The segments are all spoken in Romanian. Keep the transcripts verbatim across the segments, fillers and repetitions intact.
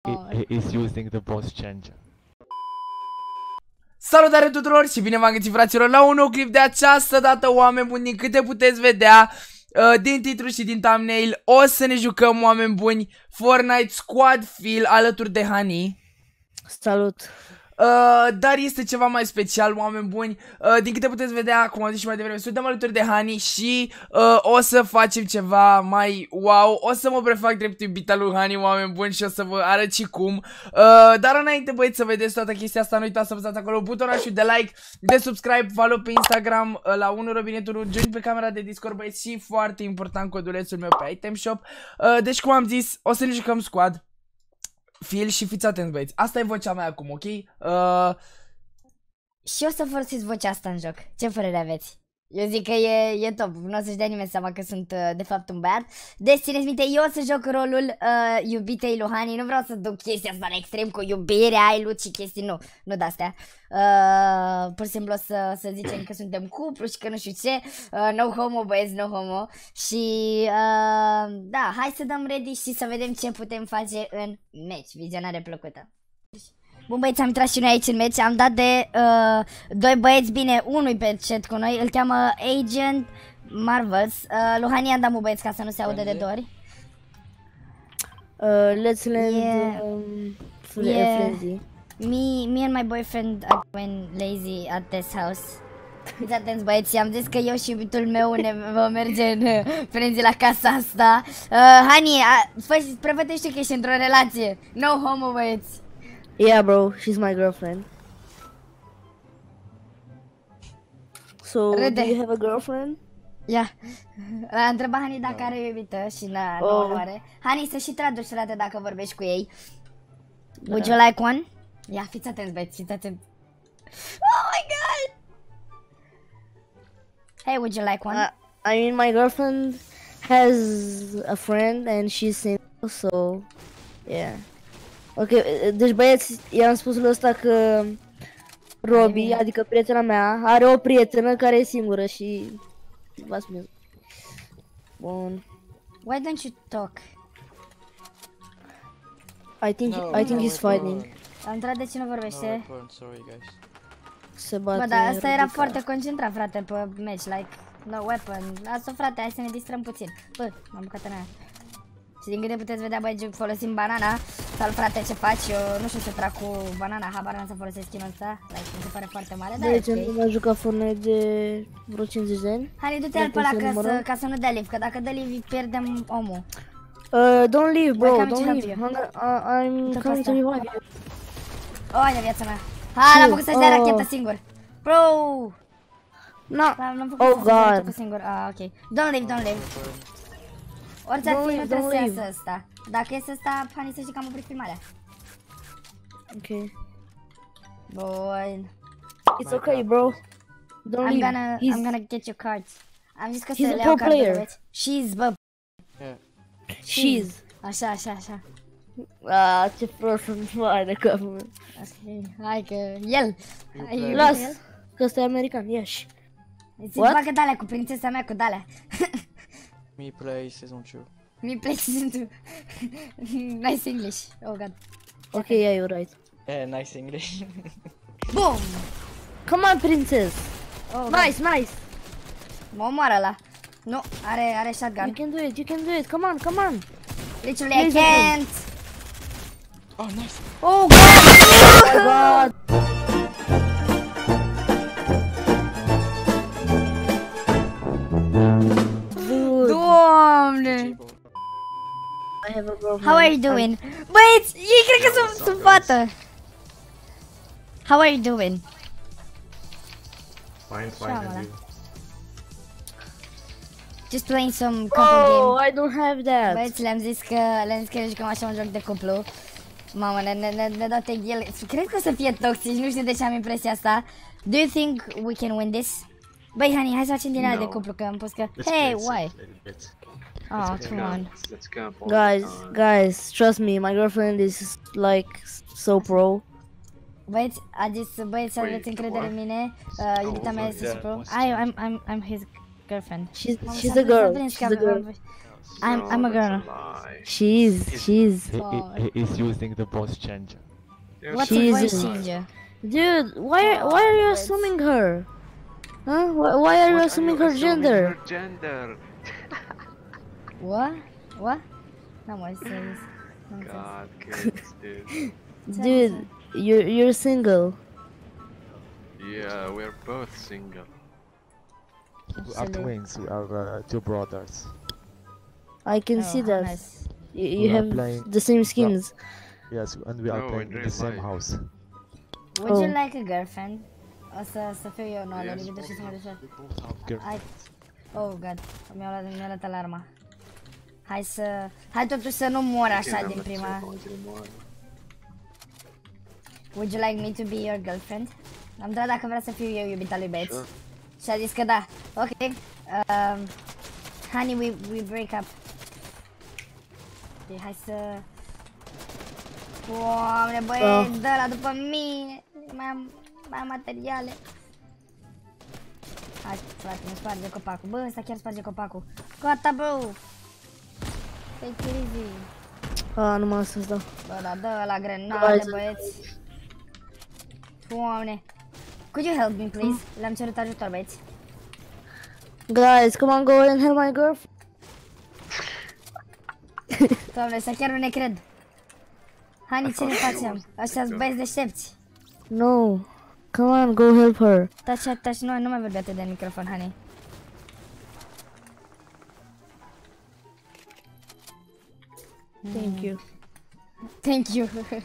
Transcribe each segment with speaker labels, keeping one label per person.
Speaker 1: he is using the boss changer.
Speaker 2: Salutare tuturor și bine v-am găsit, fraților, la un nou clip. De această dată, oameni buni, din câte puteți vedea uh, din titlu și din thumbnail, o să ne jucăm, oameni buni, Fortnite Squad Fill alături de Hani.
Speaker 3: Salut!
Speaker 2: Uh, dar este ceva mai special, oameni buni. uh, Din câte puteți vedea, cum am zis și mai devreme, suntem alături de Hani și uh, o să facem ceva mai wow. O să mă prefac drept iubita lui Hani, oameni buni, și o să vă arăt și cum. uh, Dar înainte, băieți, să vedeți toată chestia asta, nu uitați să apăsați acolo butonașul de like, de subscribe, follow pe Instagram, uh, la unu robinetul, join pe camera de Discord, băieți, și foarte important, codulețul meu pe Item Shop. uh, Deci, cum am zis, o să ne jucăm squad Fill și fiți atenți, băieți. Asta e vocea mea acum, ok? Uh...
Speaker 3: Și o să folosiți vocea asta în joc. Ce părere aveți? Eu zic că e, e top. Nu o să-și dea nimeni seama că sunt uh, de fapt un băiat. Deci țineți minte, eu o să joc rolul uh, iubitei lui Hani. Nu vreau să duc chestia asta la extrem cu iubirea, ai lui și chestii, nu. Nu de-astea. Uh, pur și simplu o să, să zicem că suntem cuplu și că nu știu ce. uh, No homo, băieți, no homo. Și uh, da, hai să dăm ready și să vedem ce putem face în match. Vizionare plăcută. Bun, băieți, am intrat și noi aici în match. Am dat de uh, doi băieți, bine, unul pe chat cu noi. Îl cheamă Agent Marvels. uh, Lui Hani am dat, mă, băieți, ca să nu se audă de dori.
Speaker 4: Uh, let's land
Speaker 3: Yeah.
Speaker 4: um,
Speaker 3: Yeah.
Speaker 4: frenzy.
Speaker 3: Me, me and my boyfriend are going lazy at this house. Fiți atenți, băieți, am zis că eu și iubitul meu ne vom merge în uh, frenzy la casa asta. uh, Hani, fă-și, prevătește că ești într-o relație. No homo, băieți.
Speaker 4: Yeah, bro, she's my girlfriend. So,
Speaker 3: Râde.
Speaker 4: do you have a girlfriend?
Speaker 3: Ia, l-a întrebat Hani dacă are iubită și n-a,
Speaker 4: Oh.
Speaker 3: nu are. Hani, să și traduci, frate, dacă vorbești cu ei. Would you like one? Ia, fiți atenți, băieți, fiți atenți. Oh my god! Hey, would you like one?
Speaker 4: Uh, I mean, my girlfriend has a friend and she's single, so, yeah. Ok, deci băieți, i-am spus lui ăsta că Robi, adică prietena mea, are o prietenă care e singură și v-ați spus. Bun.
Speaker 3: Why don't you talk?
Speaker 4: I think
Speaker 1: No,
Speaker 4: I think
Speaker 1: no
Speaker 4: he's fighting.
Speaker 3: Am întrebat de ce nu vorbește.
Speaker 1: No, sorry guys.
Speaker 4: Se bate.
Speaker 3: Bă, dar asta era
Speaker 4: ridicat.
Speaker 3: foarte concentrat, frate, pe match, like, no weapon. Lasă-o, frate, hai să ne distrăm puțin. Bă, m-am bucat în aia. Și din câte puteți vedea, băi, folosim banana. Salut, frate, ce faci? Eu nu știu ce trag cu banana, habar n-am să folosesc skin-ul ăsta. Like, mi se pare foarte mare, dar
Speaker 4: Deci
Speaker 3: e
Speaker 4: nu
Speaker 3: ok.
Speaker 4: mai jucat Fortnite de vreo cincizeci de ani.
Speaker 3: Hani, du-te al pe ăla ca să, ca să nu dea live, că dacă dă live pierdem omul.
Speaker 4: Uh, don't leave, bro,
Speaker 3: Welcome to
Speaker 4: don't
Speaker 3: help
Speaker 4: leave.
Speaker 3: you.
Speaker 4: I'm, uh, I'm
Speaker 3: Tot
Speaker 4: coming to
Speaker 3: asta.
Speaker 4: revive you.
Speaker 3: O, hai de viața mea. Ha, l-am făcut să-și dea
Speaker 4: Oh.
Speaker 3: rachetă singur. Bro!
Speaker 4: No.
Speaker 3: L-am făcut
Speaker 4: Oh,
Speaker 3: să-și dea
Speaker 4: God.
Speaker 3: rachetă singur. Ah, ok. Don't leave, don't leave. Orice ar
Speaker 4: Don't
Speaker 3: fi, nu
Speaker 4: leave,
Speaker 3: trebuie
Speaker 4: don't
Speaker 3: să
Speaker 4: leave.
Speaker 3: iasă ăsta. Dacă iese ăsta, Hani, să știi că am oprit filmarea.
Speaker 4: Okay.
Speaker 3: Bun.
Speaker 4: It's okay, bro. Don't
Speaker 3: I'm
Speaker 4: leave.
Speaker 3: gonna,
Speaker 4: He's,
Speaker 3: I'm gonna get your cards. Am zis că
Speaker 4: he's
Speaker 3: să
Speaker 4: a
Speaker 3: le iau
Speaker 4: pro
Speaker 3: cardurile,
Speaker 4: player.
Speaker 3: băieți. She's, bă.
Speaker 1: Yeah.
Speaker 4: she's.
Speaker 3: Așa, așa, așa.
Speaker 4: Ah, ce prost sunt, vai de capul meu.
Speaker 3: Ok, hai că el. Ai iubit
Speaker 4: Las,
Speaker 3: el?
Speaker 4: că ăsta e american, ieși.
Speaker 3: Îți
Speaker 4: What?
Speaker 3: facă de-alea cu prințesa mea, cu de-alea.
Speaker 1: Me play season two.
Speaker 3: Mi place into nice English. Oh god.
Speaker 4: Ok, yeah, you're right.
Speaker 1: Yeah, nice English.
Speaker 3: Boom!
Speaker 4: Come on, princess.
Speaker 3: Oh,
Speaker 4: Nice, nice.
Speaker 3: mă omoară ăla. Nu, are, are
Speaker 4: You
Speaker 3: shotgun.
Speaker 4: can do it, you can do it. Come on, come on.
Speaker 3: Literally I
Speaker 4: Please,
Speaker 3: can't.
Speaker 1: Oh, nice.
Speaker 3: Oh god!
Speaker 4: Oh my god. Dude,
Speaker 3: Doamne!
Speaker 4: I have a girlfriend.
Speaker 3: How are you doing? Băieți, ei cred că sunt, sunt fată. How are you doing?
Speaker 5: Fine, fine,
Speaker 3: Shyamala.
Speaker 5: and you?
Speaker 3: Just playing some couple
Speaker 4: Oh,
Speaker 3: game.
Speaker 4: I don't have that.
Speaker 3: Băieți, le-am zis că le-am zis că ne jucăm așa un joc de cuplu. Mamă, ne, ne, ne, ne dau tag el. Cred că o să fie toxic, nu știu de ce am impresia asta. Do you think we can win this? Băi, Hani, hai să facem din alea de
Speaker 5: No.
Speaker 3: cuplu, că am pus că...
Speaker 5: Let's
Speaker 3: Hey,
Speaker 5: play
Speaker 3: why?
Speaker 5: a little bit.
Speaker 3: Oh,
Speaker 5: Let's
Speaker 3: come
Speaker 5: go.
Speaker 3: on.
Speaker 5: Let's go. boy.
Speaker 4: Guys,
Speaker 5: Uh,
Speaker 4: guys, trust me, my girlfriend is like so pro.
Speaker 3: Băieți, a zis, băieți, să
Speaker 5: Wait,
Speaker 3: aveți încredere în
Speaker 5: what?
Speaker 3: mine. Uh, iubita
Speaker 5: Oh,
Speaker 3: mea este
Speaker 5: yeah,
Speaker 3: super.
Speaker 1: what's
Speaker 3: I, I'm, I'm, I'm his girlfriend.
Speaker 4: She's
Speaker 3: Mamă,
Speaker 4: she's
Speaker 3: s-a
Speaker 4: a girl.
Speaker 3: prins că
Speaker 4: She's a
Speaker 3: am-
Speaker 4: girl.
Speaker 3: am- I'm I'm a girl.
Speaker 4: She's, she's.
Speaker 5: He, he, he is using the voice changer.
Speaker 3: What's a
Speaker 4: Jesus.
Speaker 3: voice changer?
Speaker 4: Dude, why, why are you assuming her? Huh? Why, why are you assuming her gender?
Speaker 6: Gender.
Speaker 3: What? What? N-am mai serios.
Speaker 6: God, kids, dude.
Speaker 4: Dude, you're, you're single.
Speaker 6: Yeah, we're both single.
Speaker 5: We are twins. We are uh, two brothers.
Speaker 4: I can
Speaker 3: Oh,
Speaker 4: see
Speaker 3: how
Speaker 4: that.
Speaker 3: nice.
Speaker 4: You, you
Speaker 5: We are
Speaker 4: have
Speaker 5: playing-
Speaker 4: the same skins.
Speaker 5: Yes, and we are
Speaker 6: No,
Speaker 5: playing
Speaker 6: in
Speaker 5: in
Speaker 6: real
Speaker 5: the same
Speaker 6: life.
Speaker 5: house.
Speaker 3: Would you
Speaker 4: Oh.
Speaker 3: like a girlfriend? O să, să fiu eu, nu,
Speaker 6: Yes.
Speaker 3: yes. de și să mă duce.
Speaker 5: We both have girlfriends.
Speaker 3: Oh, god, mi-a luat, mi-a luat alarma. Hai să... Hai totuși să nu mor așa din prima. Would you like me to be your girlfriend? Am întrebat dacă vrea să fiu eu iubita lui Bates.
Speaker 6: Sure.
Speaker 3: Și a zis că da. Ok. Um, honey, we, we break up. Ok, hai să... Doamne, băieți, dă-la după mine. Mai am, mai am materiale. Hai, frate, nu sparge copacul. Bă, ăsta chiar sparge copacul. Gata, bro! Take it easy.
Speaker 4: Ah, nu m-am să-ți dau.
Speaker 3: Bă, da, dă la grenade, băieți. Doamne. Could you help me, please? Le-am cerut ajutor, băieți.
Speaker 4: Guys, come on, go and help my girlfriend.
Speaker 3: Doamne, ăsta chiar nu ne cred. Hani, ce ne facem? Ăștia-s băieți deștepți.
Speaker 4: No. Come on, go help her.
Speaker 3: Taci, taci, nu, nu mai vorbi atât de microfon, Hani.
Speaker 4: Thank you.
Speaker 3: Thank you.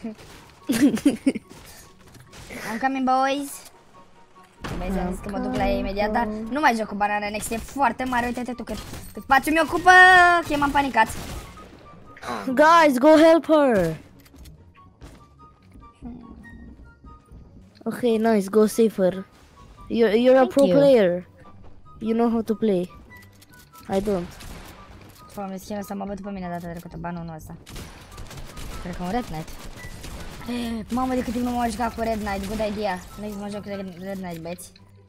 Speaker 3: I'm coming, boys. Băieți, am zis că mă duc la ei imediat, dar nu mai joc cu Banana Next, e foarte mare, uite-te tu cât, cât spațiu mi ocupă, că m-am panicat.
Speaker 4: Guys, go help her. Okay, nice. Go save her. You're you're a
Speaker 3: Thank
Speaker 4: pro
Speaker 3: you.
Speaker 4: player. You know how to play. I don't.
Speaker 3: Doamne, schimbă să mă bătut pe mine data trecută, ba nu, nu ăsta. Cred că un Red Knight. Mamă, de cât timp nu m-am jucat cu Red Knight, good idea. Next mă joc cu Red Red Knight, băieți.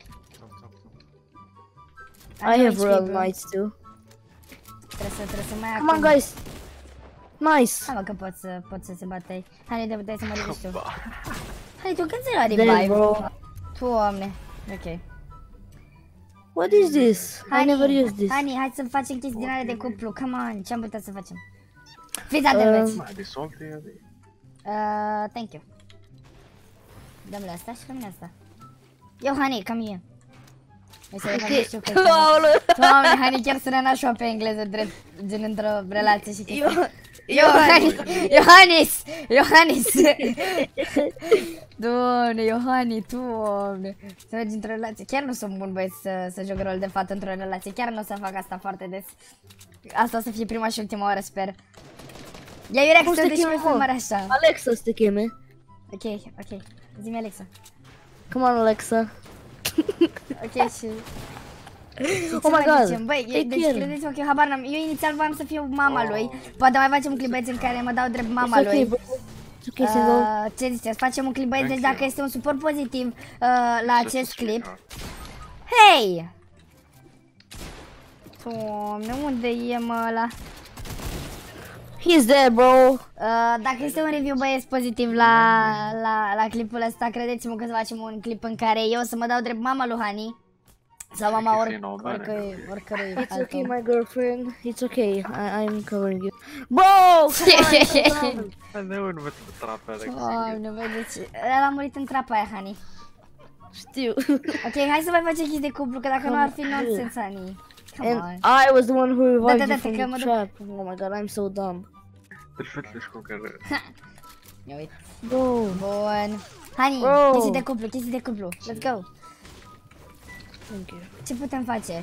Speaker 4: I have Royal Knights too.
Speaker 3: Trebuie să, trebuie să mai
Speaker 4: Come on, guys. Nice.
Speaker 3: Hai mă că pot să, pot să se bată ei. Hai, de puteai să mă ridici tu. Hai, tu când ți-ai luat
Speaker 4: There,
Speaker 3: revive?
Speaker 4: bro.
Speaker 3: Doamne. Ok.
Speaker 4: What is this? I never used this.
Speaker 3: Hani, hai să facem chestii din alea de cuplu, come on, ce-am putea să facem? Fiți atent, băieți.
Speaker 6: Mai disolve de
Speaker 3: Uh, thank you. Dăm-le asta și dăm-le asta. Yo, Hani, come here. Hai să vedem, nu știu că Doamne, Hani chiar sună nașua pe engleză, drept, gen într-o relație și chestii. Iohannis! Iohannis! Iohannis! Doamne, Iohannis, Doamne! Să mergi într-o relație. Chiar nu sunt bun, băieți, să, să joc rol de fată într-o relație. Chiar nu o să fac asta foarte des. Asta o să fie prima și ultima oară, sper. Ia Iurex,
Speaker 4: Cum
Speaker 3: să
Speaker 4: se
Speaker 3: duci
Speaker 4: cheamă,
Speaker 3: pe
Speaker 4: mă?
Speaker 3: filmare așa.
Speaker 4: Alexa să te cheme.
Speaker 3: Ok, ok. Zi-mi, Alexa.
Speaker 4: Come on, Alexa.
Speaker 3: Ok, și...
Speaker 4: Oh my god.
Speaker 3: Zicem? Băi,
Speaker 4: Take
Speaker 3: deci
Speaker 4: care.
Speaker 3: credeți-mă că eu habar n-am. Eu inițial voiam să fiu mama lui. Poate mai facem un clip băieți în care mă dau drept mama
Speaker 4: It's okay,
Speaker 3: lui.
Speaker 4: bro. It's okay, single.
Speaker 3: Uh, ce ziceți? Facem un clip băieți, deci dacă este un suport pozitiv uh, la acest clip. Hei! Doamne, unde e mă ăla?
Speaker 4: He's there, bro.
Speaker 3: Uh, dacă este un review băieți pozitiv la, la, la clipul ăsta, credeți-mă că să facem un clip în care eu să mă dau drept mama lui Hani. Sau mama or, oricărui, oricărui
Speaker 4: It's okay,
Speaker 3: altul.
Speaker 4: my girlfriend. It's okay. I I'm covering you. Bro!
Speaker 6: Nu învăț trapă, Alex.
Speaker 3: Doamne, băi, deci ăla a murit în trapa aia, Hani.
Speaker 4: Știu.
Speaker 3: Ok, hai să mai facem chestii de cuplu, că dacă nu ar fi nonsense, Hani. Come on.
Speaker 4: And I was the one who revived
Speaker 3: Da, da,
Speaker 4: you
Speaker 3: da,
Speaker 4: from
Speaker 3: că
Speaker 4: the
Speaker 3: mă duc.
Speaker 4: trap. Oh my god, I'm so dumb.
Speaker 6: Perfect, cu care...
Speaker 3: Ia uite.
Speaker 4: Bro.
Speaker 3: Bun. Hani,
Speaker 4: Bro.
Speaker 3: chestii de cuplu, chestii de cuplu. Let's go.
Speaker 4: Thank you.
Speaker 3: Ce putem face?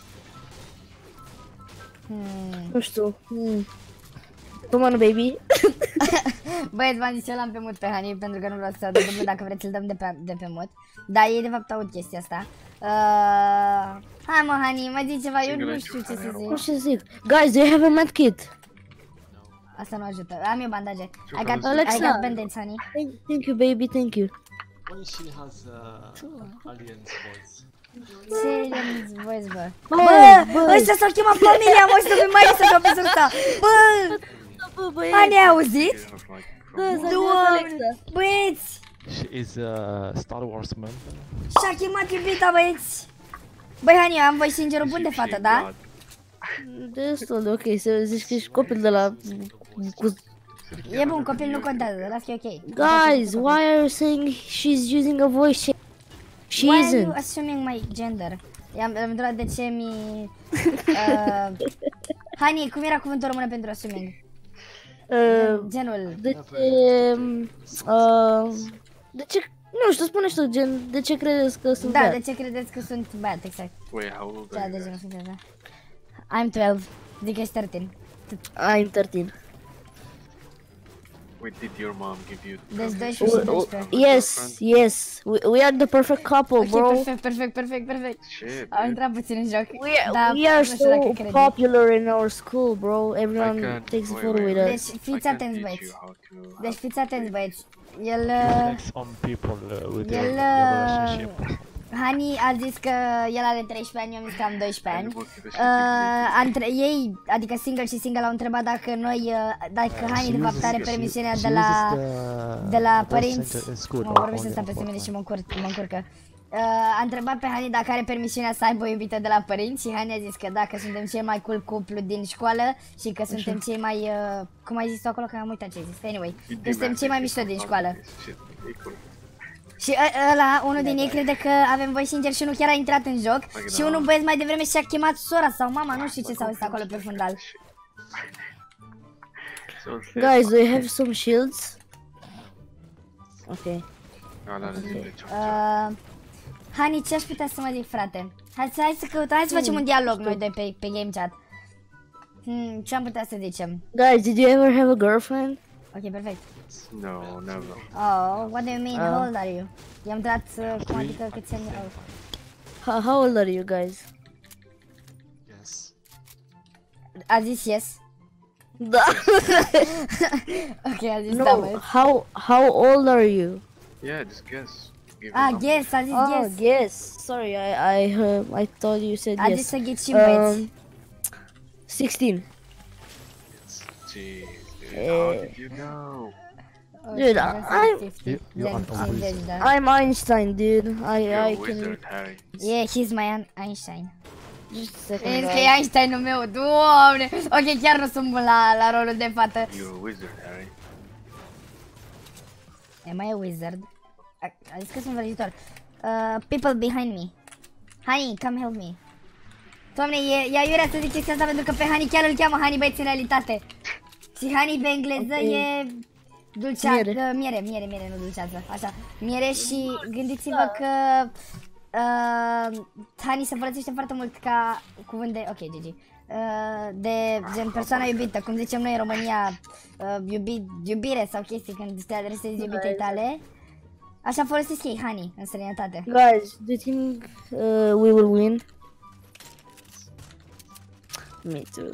Speaker 3: Hmm.
Speaker 4: Nu știu. Hmm. Come on, baby.
Speaker 3: Băieți, v-am zis, eu l-am pe mut pe Hani pentru că nu vreau să dublu, dacă vreți îl dăm de pe, de pe mut. Dar ei de fapt aud chestia asta. Uh, hai mă, Hani, mai zi ceva, eu nu știu ce să
Speaker 4: Nu
Speaker 3: zic.
Speaker 4: știu ce zic. Guys, do you have a med kit?
Speaker 3: Asta nu ajută, am eu bandaje. I got,
Speaker 4: Alexa.
Speaker 3: I got band-aids, Hani.
Speaker 4: Thank, thank you, baby. Thank you.
Speaker 5: When she has uh, alien's voice.
Speaker 3: Serious voice, bă.
Speaker 4: Bă,
Speaker 3: Bă,
Speaker 4: bă.
Speaker 3: ăsta s-au chemat familia, mă, și să mai să dau pe ăsta. Bă,
Speaker 4: Bă, băieți.
Speaker 3: Ani ai auzit?
Speaker 6: You have like
Speaker 4: Da,
Speaker 6: from
Speaker 4: s-a chemat
Speaker 3: Doamne,
Speaker 4: Alexa.
Speaker 3: băieți,
Speaker 5: She is a Star Wars member.
Speaker 3: și-a chemat iubita, băieți. Băi, Hani, am voi sincerul bun de fată, da?
Speaker 4: Destul de ok, să zici că ești copil de la... Cu...
Speaker 3: E bun, copil nu contează, las că e ok.
Speaker 4: Guys, why are you saying she's using a voice change? She
Speaker 3: Why are you
Speaker 4: isn't.
Speaker 3: assuming my gender? I-am am întrebat de ce mi... Uh, Hani, cum era cuvântul român pentru assuming?
Speaker 4: Uh,
Speaker 3: Genul...
Speaker 4: de ce... Uh, de ce... Nu știu, spune și tu, gen, de ce credeți că sunt
Speaker 3: Da,
Speaker 4: bad?
Speaker 3: de ce credeți că sunt bad, exact.
Speaker 6: Wait, how old
Speaker 3: Da,
Speaker 6: are
Speaker 3: de
Speaker 6: you
Speaker 3: ce nu
Speaker 6: guys?
Speaker 3: sunt bad. I'm twelve, zic că ești thirteen.
Speaker 4: I'm thirteen.
Speaker 6: Wait, did your mom give you
Speaker 3: Deci
Speaker 6: permission
Speaker 3: doisprezece și
Speaker 6: to
Speaker 3: doisprezece.
Speaker 6: become a
Speaker 4: Yes,
Speaker 6: girlfriend?
Speaker 4: yes, we, we are the perfect couple,
Speaker 3: Ok,
Speaker 4: bro.
Speaker 3: perfect, perfect, perfect, perfect.
Speaker 6: Shit,
Speaker 3: Am
Speaker 6: dude.
Speaker 3: intrat puțin în joc.
Speaker 4: We are,
Speaker 3: Da,
Speaker 4: we are
Speaker 3: nu știu dacă
Speaker 4: so
Speaker 3: crede.
Speaker 4: popular in our school, bro. Everyone
Speaker 6: I can't-
Speaker 4: takes a
Speaker 6: wait,
Speaker 4: photo
Speaker 6: wait,
Speaker 4: with
Speaker 6: wait.
Speaker 4: us.
Speaker 3: Deci
Speaker 6: I
Speaker 3: fiți
Speaker 6: can
Speaker 3: atenți,
Speaker 6: teach
Speaker 3: băieți.
Speaker 6: you how to-
Speaker 3: Deci fiți atenți, băieți. El...
Speaker 5: You
Speaker 3: uh,
Speaker 5: flex on people uh, with your,
Speaker 3: El...
Speaker 5: your
Speaker 3: uh,
Speaker 5: relationship.
Speaker 3: Hani a zis că el are treisprezece ani, eu am zis că am doisprezece ani.
Speaker 6: And what if it's
Speaker 3: Uh, între ei, adică single și single, au întrebat dacă noi, uh, dacă Hani de fapt are permisiunea de la, de la părinți. Mă vorbește asta peste mine și mă, încur mă încurcă. Uh, a întrebat pe Hani dacă are permisiunea să aibă o iubită de la părinți și Hani a zis că da, că suntem cel mai cool cuplu din școală și că suntem cei mai, uh, cum ai zis tu acolo, că am uitat ce ai zis, anyway, că suntem cei mai mișto din școală.
Speaker 6: Shit, equal.
Speaker 3: Și ă- ăla, unul din ei crede că avem voi sinceri și unul chiar a intrat în joc și unul băieț mai devreme și-a chemat sora sau mama, nu știu ce s-a uitat acolo pe fundal.
Speaker 6: So
Speaker 4: Guys, do you have some shields? Okay.
Speaker 6: No, no, no,
Speaker 3: Uh, Hani, ce aș putea să mă zic, frate? Hai să, hai să căutăm, hai să facem un dialog noi doi pe, pe game chat. Hmm, ce am putea să zicem?
Speaker 4: Guys, did you ever have a girlfriend?
Speaker 3: Ok, perfect.
Speaker 6: No, never.
Speaker 3: Oh, what do you mean?
Speaker 4: Uh.
Speaker 3: How old are you? I-am dat, uh, cum adică câți ani au?
Speaker 4: How, how old are you guys?
Speaker 5: Yes.
Speaker 3: A zis yes.
Speaker 4: Da.
Speaker 3: Ok, a zis da,
Speaker 4: No,
Speaker 3: băieț.
Speaker 4: how how old are you?
Speaker 6: Yeah, just guess. Give
Speaker 3: Ah,
Speaker 6: a number.
Speaker 3: yes, a zis
Speaker 4: Oh,
Speaker 3: yes.
Speaker 4: yes. Sorry, I I uh, I thought you said
Speaker 3: A
Speaker 4: yes.
Speaker 3: zis să ghicim, băieți.
Speaker 4: Um, sixteen.
Speaker 6: Jeez, dude,
Speaker 4: Eh.
Speaker 6: how did you know?
Speaker 4: Dude, I'm
Speaker 5: You, you are
Speaker 3: Gen
Speaker 5: a
Speaker 3: cincizeci,
Speaker 5: wizard.
Speaker 3: da.
Speaker 4: I'm Einstein, dude. I
Speaker 6: You're
Speaker 4: I
Speaker 6: a
Speaker 4: can
Speaker 6: wizard, Harry.
Speaker 3: Yeah, he's my Ein- Einstein.
Speaker 4: just a second.
Speaker 3: Vezi că
Speaker 4: guys.
Speaker 3: e Einsteinul meu, doamne! Ok, chiar nu sunt bun la, la rolul de fată.
Speaker 6: You're a wizard, Harry.
Speaker 3: Am I a wizard? A, a zis că sunt vrăjitor. Uh, people behind me. Hani, come help me. Doamne, e, e aiurea să ziceți asta pentru că pe Hani chiar îl cheamă Hani, băieți, în realitate. Și Hani pe engleză
Speaker 4: Ok.
Speaker 3: e... Dulcea...
Speaker 4: Miere.
Speaker 3: Uh, miere, miere, miere, nu dulceață. Așa. Miere și gândiți-vă că... Uh, Hani se folosește foarte mult ca cuvânt de... Ok, G G. Uh, de gen persoana iubită, cum zicem noi în România, uh, iubi, iubire sau chestii când te adresezi iubitei tale. Așa folosesc ei Hani în străinătate.
Speaker 4: Guys, do you think uh, we will win? Me too.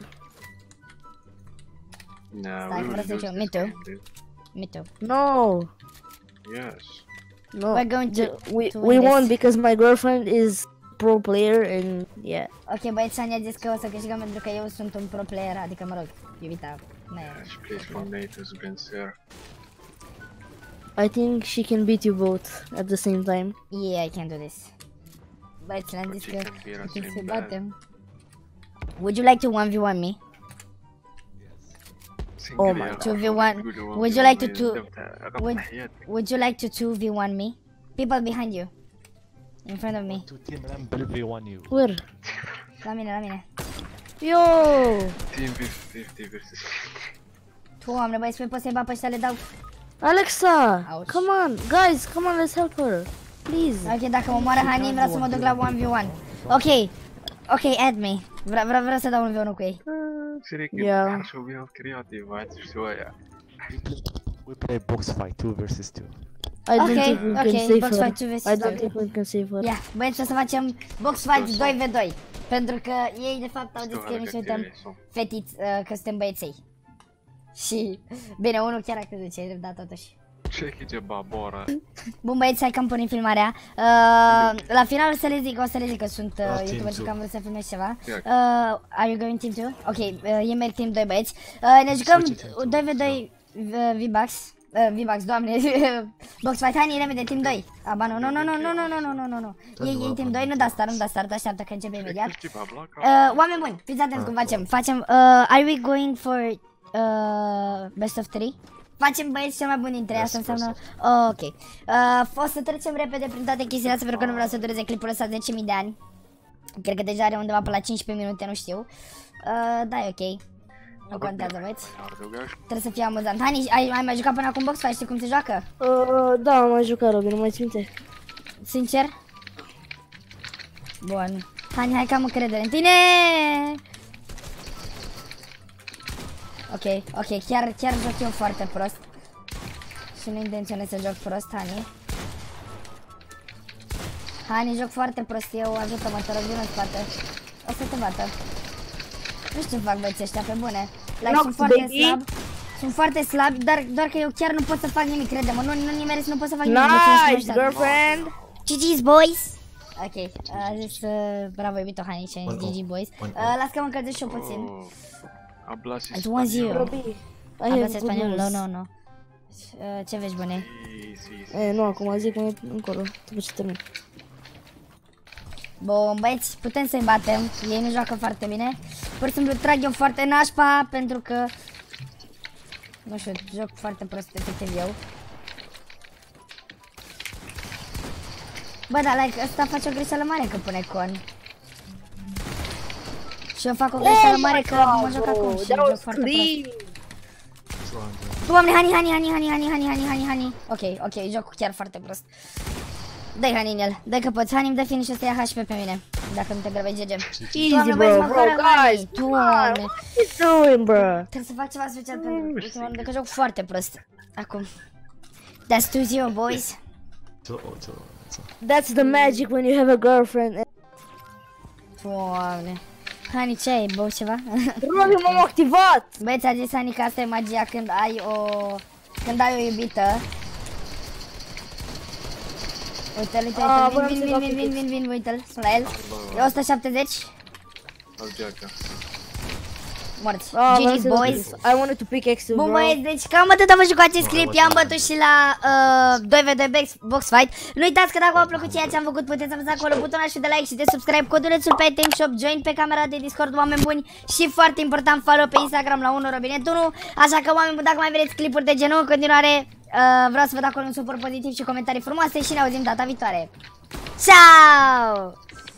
Speaker 6: No,
Speaker 3: Stai,
Speaker 6: we will
Speaker 3: vreau să
Speaker 6: lose
Speaker 3: zic eu,
Speaker 6: this
Speaker 3: me too.
Speaker 6: game, dude.
Speaker 3: Me too.
Speaker 4: No,
Speaker 6: Yes.
Speaker 4: no.
Speaker 3: We're going to-
Speaker 4: The- we
Speaker 3: to
Speaker 4: we
Speaker 3: win this.
Speaker 4: won because my girlfriend is pro player and yeah.
Speaker 3: Ok, băieți, Hani a zis că o să câștigăm pentru că eu sunt un pro player, adică mă rog, iubita mea.
Speaker 6: Yeah, she plays for NATO's Benzer.
Speaker 4: I think she can beat you both at the same time.
Speaker 3: Yeah, I can do this. Băieți, le-am zis
Speaker 6: But
Speaker 3: că
Speaker 6: she can beat us
Speaker 3: putem să
Speaker 6: in bad.
Speaker 3: batem. Would you like to one v one me?
Speaker 6: Single
Speaker 4: my
Speaker 6: يا
Speaker 3: two v
Speaker 6: أخي،
Speaker 3: one.
Speaker 6: good one
Speaker 3: Would
Speaker 6: v
Speaker 3: you
Speaker 6: one
Speaker 3: like to
Speaker 6: من
Speaker 3: two-
Speaker 6: دفتر- رقم
Speaker 3: would-
Speaker 6: حياتك.
Speaker 3: Would you like to two v one me? People behind you. In front of me.
Speaker 5: To team Rumble V one you.
Speaker 4: Where?
Speaker 3: La mine, la mine.
Speaker 4: Yo!
Speaker 6: Team fifty versus
Speaker 3: Doamne, băieți, păi pot să-i bat pe ăștia, le dau...
Speaker 4: Alexa!
Speaker 3: Ouch.
Speaker 4: Come on, guys, come on, let's help her. Please.
Speaker 3: Ok, dacă mă moară Hani, vreau să mă duc la one v one. Ok. Ok, add me. Vreau, vreau, vreau să dau un v unu cu ei.
Speaker 6: شريك
Speaker 4: Yeah.
Speaker 6: نحرشوا بيها كرياتيف ما عادش شوية.
Speaker 5: We play, we play box fight two versus two.
Speaker 4: I don't
Speaker 3: Okay,
Speaker 4: think we can
Speaker 3: okay,
Speaker 4: save
Speaker 3: box
Speaker 4: her.
Speaker 3: fight two versus
Speaker 4: I don't
Speaker 3: two.
Speaker 4: think we can save her.
Speaker 3: Ia, băieți, o să facem box fight doi v doi. Pentru că ei, de fapt, au zis că noi suntem fetiți, uh, că suntem băieței. Și, bine, unul chiar a crezut ce e drept, dar totuși.
Speaker 6: Ce e babora?
Speaker 3: Bun băieți, hai că am pornit filmarea. Uh, la final o să le zic, o să le zic că sunt uh, youtuber și că am vrut să filmez ceva. Uh, are you going team two? Ok, uh, e merg team doi băieți. Uh, ne jucăm doi v doi V-Bucks. Uh, V-Bucks, doamne. Box fight, hai repede, team doi. Ah, ba nu, nu, nu, nu, nu, nu, nu, nu, nu, nu. Ei, ei, team doi, nu da start, nu da start, așteaptă că începe imediat. Uh, oameni buni, fiți atenți cum facem. Facem, uh, are we going for uh, best of three? Facem băieți cel mai bun dintre ei, asta înseamnă... Oh, ok. Uh, o să trecem repede prin toate chestiile astea, pentru că nu vreau să dureze clipul ăsta zece mii de ani. Cred că deja are undeva pe la cincisprezece minute, nu știu. Uh, da, e ok. Nu contează, băieți. Trebuie să fie amuzant. Hani, ai, ai mai jucat până acum box fight? Știi cum se joacă?
Speaker 4: Uh, da, am mai jucat, Robin, nu mai ți minte.
Speaker 3: Sincer? Bun. Hani, hai că am încredere în tine! Ok, ok, chiar, chiar joc eu foarte prost. Și nu intenționez să joc prost, Hani. Hani, joc foarte prost eu, ajută-mă, te rog, vină în spate. O să te bată. Nu știu ce fac băieții ăștia, pe bune. Like, sunt foarte slab. Sunt foarte slab, dar doar că eu chiar nu pot să fac nimic, crede-mă. Nu, nu nimeresc, nu pot să fac nimic.
Speaker 4: Nice, girlfriend!
Speaker 3: G G's, boys! Ok, a zis, uh, bravo, iubito, Hani, și G G, boys. Uh, las că mă încălzesc și eu puțin.
Speaker 6: Hablas
Speaker 3: It's one zero.
Speaker 4: Robi,
Speaker 3: Hablas spaniol? No, no, no. Uh, ce vezi, bune?
Speaker 4: E, nu, acum zic că încolo, după ce termin.
Speaker 3: Bun, băieți, putem să-i batem. Ei nu joacă foarte bine. Pur și simplu trag eu foarte nașpa, pentru că... Nu știu, joc foarte prost, efectiv eu. Bă, dar like, ăsta face o greșeală mare că pune con. Și eu fac o greșeală
Speaker 4: Oh
Speaker 3: mare
Speaker 4: my
Speaker 3: că
Speaker 4: God,
Speaker 3: mă joc
Speaker 4: bro,
Speaker 3: acum și
Speaker 4: that
Speaker 3: joc
Speaker 4: was
Speaker 3: foarte
Speaker 4: clean.
Speaker 3: prost. Doamne, Hani, Hani, Hani, Hani, Hani, Hani, Hani, Hani, Hani. Ok, ok, joc chiar foarte prost. Dă-i Hani în el, dă că poți. Hani, îmi dă finish ăsta, ia H P pe mine. Dacă nu te grăbești, G G.
Speaker 4: Easy, bro, bro, guys,
Speaker 3: Doamne.
Speaker 4: what you doing, bro?
Speaker 3: Trebuie să fac ceva special pentru ultima oară, că joc foarte prost. Acum. That's two zero, boys.
Speaker 4: That's the magic when you have a girlfriend.
Speaker 3: Doamne. Hani, ce ai? Bău ceva?
Speaker 4: Robi, m-am activat!
Speaker 3: Băieți, a zis Hani că asta e magia când ai o... Când ai o iubită. Uite-l, uite-l,
Speaker 4: Ah,
Speaker 3: vin, vin, vin, vin, vin, vin, vin, uite-l, sunt la el. E o sută șaptezeci. Morți.
Speaker 4: Ah,
Speaker 3: G G's, boys.
Speaker 4: I wanted to pickaxe you,
Speaker 3: Bun
Speaker 4: bro.
Speaker 3: băieți, deci cam atât am văzut cu acest clip, i-am bătut și la uh, doi v doi box fight. Nu uitați că dacă v-a plăcut ceea ce am făcut, puteți apăsa acolo butonul de like și de subscribe, codulețul pe Team Shop, join pe camera de Discord, oameni buni, și foarte important, follow pe Instagram la unu robinet unu. Așa că, oameni buni, dacă mai vreți clipuri de genul, în continuare uh, vreau să văd acolo un suport pozitiv și comentarii frumoase și ne auzim data viitoare. Ciao!